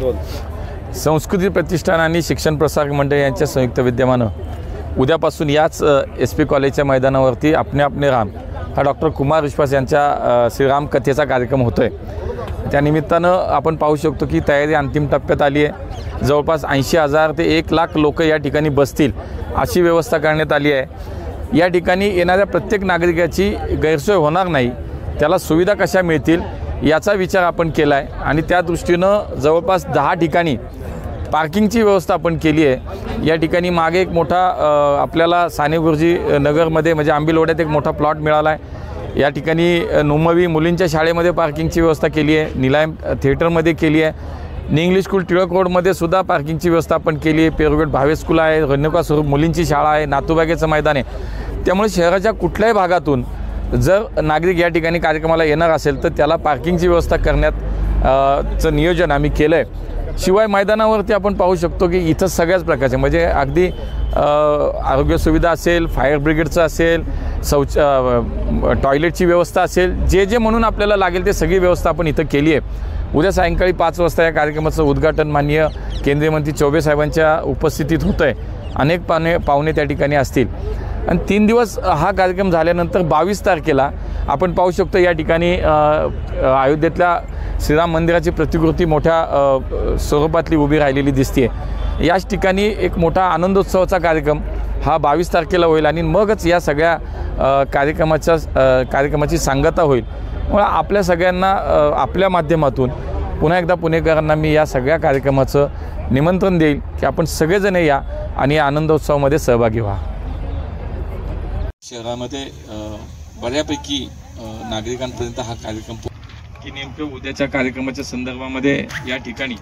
संस्कृती प्रतिष्ठान आणि शिक्षण प्रसारक मंडळ यांच्या संयुक्त विद्यमानं उद्यापासून याच SP कॉलेजच्या मैदानावरती अपने अपने राम हा डॉक्टर कुमार विश्वास यांच्या श्रीराम कथेचा कार्यक्रम होतोय। त्या निमित्तानं आपण पाहू शकतो की तयारी अंतिम टप्प्यात आली आहे। जवळपास 80,000 ते 1,00,000 लोक या ठिकाणी बसतील अशी व्यवस्था करण्यात आली आहे। या ठिकाणी येणाऱ्या प्रत्येक नागरिकाची गैरसोय होणार नाही, त्याला सुविधा कशा मिळतील याचा विचार आपण केला आहे आणि त्या दृष्टीनं जवळपास 10 ठिकाणी पार्किंगची व्यवस्था आपण केली आहे। या ठिकाणी मागे एक मोठा आपल्याला साने गुरुजी नगरमध्ये म्हणजे आंबिलवाड्यात एक मोठा प्लॉट मिळाला आहे। या ठिकाणी नुमवी मुलींच्या शाळेमध्ये पार्किंगची व्यवस्था केली आहे, निलायम थिएटरमध्ये केली आहे, न्यू इंग्लिश स्कूल टिळक रोडमध्ये सुद्धा पार्किंगची व्यवस्था आपण केली आहे। पेरुगेट भावे स्कूल आहे, रेणुका स्वरूप मुलींची शाळा आहे, नातूबागेचं मैदान आहे। त्यामुळे शहराच्या कुठल्याही भागातून जर नागरिक या ठिकाणी कार्यक्रमाला येणार असेल तर त्याला पार्किंगची व्यवस्था करण्याचं नियोजन आम्ही केलं आहे। शिवाय मैदानावरती आपण पाहू शकतो की इथं सगळ्याच प्रकारचे म्हणजे अगदी आरोग्य सुविधा असेल, फायर ब्रिगेडचं असेल, टॉयलेटची व्यवस्था असेल, जे म्हणून आपल्याला लागेल ते सगळी व्यवस्था आपण इथं केली आहे। उद्या सायंकाळी 5 वाजता या कार्यक्रमाचं उद्घाटन माननीय केंद्रीय मंत्री चौबे साहेबांच्या उपस्थितीत होतं आहे। अनेक पाहुणे त्या ठिकाणी असतील आणि 3 दिवस हा कार्यक्रम झाल्यानंतर 22 तारखेला आपण पाहू शकतो या ठिकाणी अयोध्येतल्या श्रीराम मंदिराची प्रतिकृती मोठ्या स्वरूपातली उभी राहिलेली दिसते। याच ठिकाणी एक मोठा आनंदोत्सवाचा कार्यक्रम हा 22 तारखेला होईल आणि मगच या सगळ्या कार्यक्रमाची सांगता होईल। मग आपल्या सगळ्यांना आपल्या माध्यमातून पुन्हा एकदा पुणेकरांना मी या सगळ्या कार्यक्रमाचं निमंत्रण देईल की आपण सगळेजण या आणि या आनंदोत्सवामध्ये सहभागी व्हा। शहरामध्ये बऱ्यापैकी नागरिकांपर्यंत हा कार्यक्रम की नेमकं उद्याच्या कार्यक्रमाच्या संदर्भामध्ये या ठिकाणी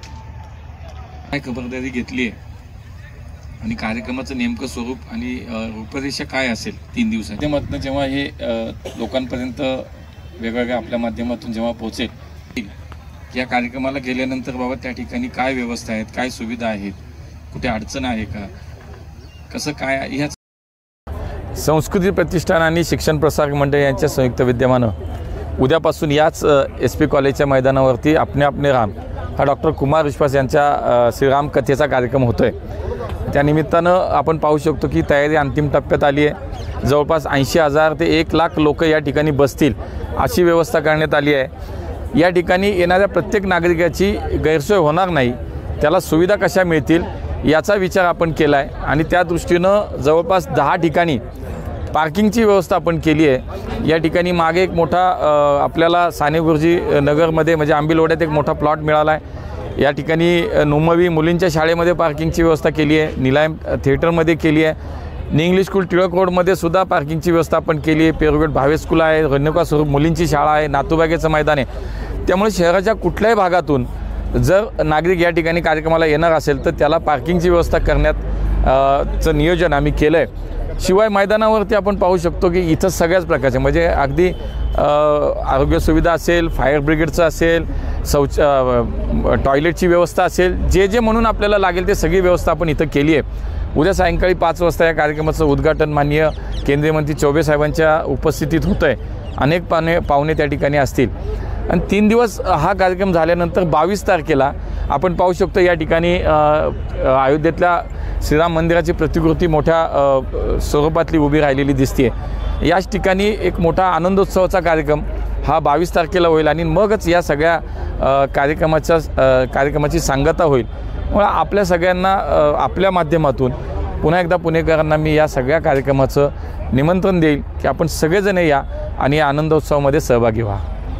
काय खबरदारी घेतली आहे आणि कार्यक्रमाचं नेमकं स्वरूप आणि रूपरेषा काय असेल 3 दिवसाच्या माध्यमातून जेव्हा हे लोकांपर्यंत वेगवेगळ्या आपल्या माध्यमातून जेव्हा पोहोचेल या कार्यक्रमाला गेल्यानंतर बाबा त्या ठिकाणी काय व्यवस्था आहेत, काय सुविधा आहेत, कुठे अडचण आहे का, कसं काय ह्या संस्कृती प्रतिष्ठान आणि शिक्षण प्रसारक मंडळ यांच्या संयुक्त विद्यमानं उद्यापासून याच SP कॉलेजच्या मैदानावरती अपने अपने राम हा डॉक्टर कुमार विश्वास यांच्या श्रीराम कथेचा कार्यक्रम होतोय। त्या निमित्तानं आपण पाहू शकतो की तयारी अंतिम टप्प्यात आली आहे। जवळपास 80,000 ते 1,00,000 लोक या ठिकाणी बसतील अशी व्यवस्था करण्यात आली आहे। या ठिकाणी येणाऱ्या प्रत्येक नागरिकाची गैरसोय होणार नाही, त्याला सुविधा कशा मिळतील याचा विचार आपण केला आहे आणि त्या दृष्टीनं जवळपास 10 ठिकाणी पार्किंगची व्यवस्था आपण केली आहे। या ठिकाणी मागे एक मोठा आपल्याला साने गुरुजी नगरमध्ये म्हणजे आंबिलवाड्यात एक मोठा प्लॉट मिळाला आहे। या ठिकाणी नुमवी मुलींच्या शाळेमध्ये पार्किंगची व्यवस्था केली आहे, निलायम थिएटरमध्ये केली आहे, न्यू इंग्लिश स्कूल टिळक रोडमध्ये सुद्धा पार्किंगची व्यवस्था आपण केली आहे। पेरुगेट भावे स्कूल आहे, रेणुका स्वरूप मुलींची शाळा आहे, नातूबागेचं मैदान आहे। त्यामुळे शहराच्या कुठल्याही भागातून जर नागरिक या ठिकाणी कार्यक्रमाला येणार असेल तर त्याला पार्किंगची व्यवस्था करण्याचं नियोजन आम्ही केलं आहे। शिवाय मैदानावरती आपण पाहू शकतो की इथं सगळ्याच प्रकारचे म्हणजे अगदी आरोग्य सुविधा असेल, फायर ब्रिगेडचं असेल, टॉयलेटची व्यवस्था असेल, जे म्हणून आपल्याला लागेल ते सगळी व्यवस्था आपण इथं केली आहे। उद्या सायंकाळी 5 वाजता या कार्यक्रमाचं उद्घाटन माननीय केंद्रीय मंत्री चौबे साहेबांच्या उपस्थितीत होतं आहे। अनेक पाहुणे त्या ठिकाणी असतील आणि 3 दिवस हा कार्यक्रम झाल्यानंतर 22 तारखेला आपण पाहू शकतो या ठिकाणी अयोध्येतल्या श्रीराम मंदिराची प्रतिकृती मोठ्या स्वरूपातली उभी राहिलेली दिसते। याच ठिकाणी एक मोठा आनंदोत्सवाचा कार्यक्रम हा 22 तारखेला होईल आणि मगच या सगळ्या कार्यक्रमाची सांगता होईल। मग आपल्या सगळ्यांना आपल्या माध्यमातून पुन्हा एकदा पुणेकरांना मी या सगळ्या कार्यक्रमाचं निमंत्रण देईल की आपण सगळेजण या आणि या आनंदोत्सवामध्ये सहभागी व्हा।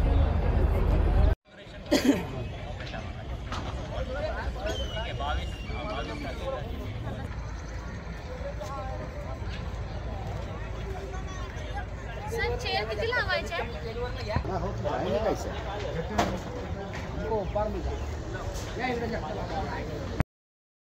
चेयर किती लावायचे?